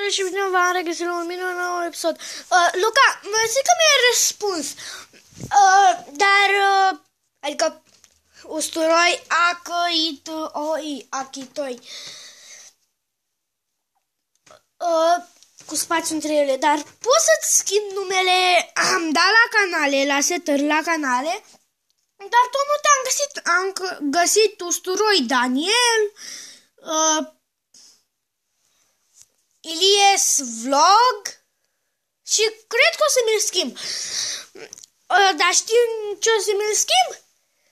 și bine v-am regăsit la un nou episod. Luca, mersi că mi-ai răspuns. Adică usturoi, achitoi. Cu spațiu între ele, dar poți să-ți schimb numele? Am dat la canale, la setări la canale, dar tot nu te-am găsit. Am găsit usturoi Daniel, Ilies Vlog și cred că o să mi-l schimb. Dar știi ce o să mi-l schimb?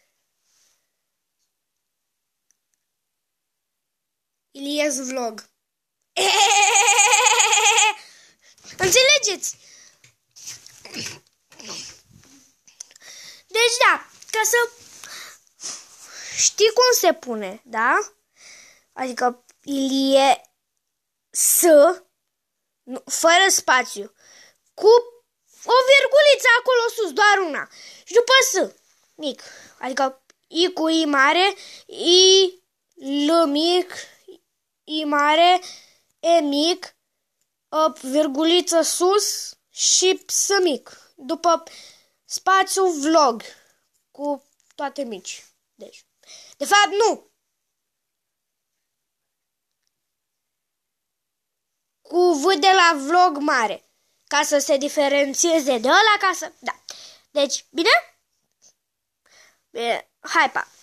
Ilies Vlog. Înțelegeți? Deci da, ca să știi cum se pune, da? Adică Ilie S, fără spațiu, cu o virguliță acolo sus, doar una. Și după S, mic, adică I cu I mare, I, L mic, I mare, E mic, virguliță sus și S mic. După spațiu vlog cu toate mici. Deci, de fapt nu. Cu V de la vlog mare. Ca să se diferențieze de ăla, ca să... Da. Deci, bine? Bine, hai pa!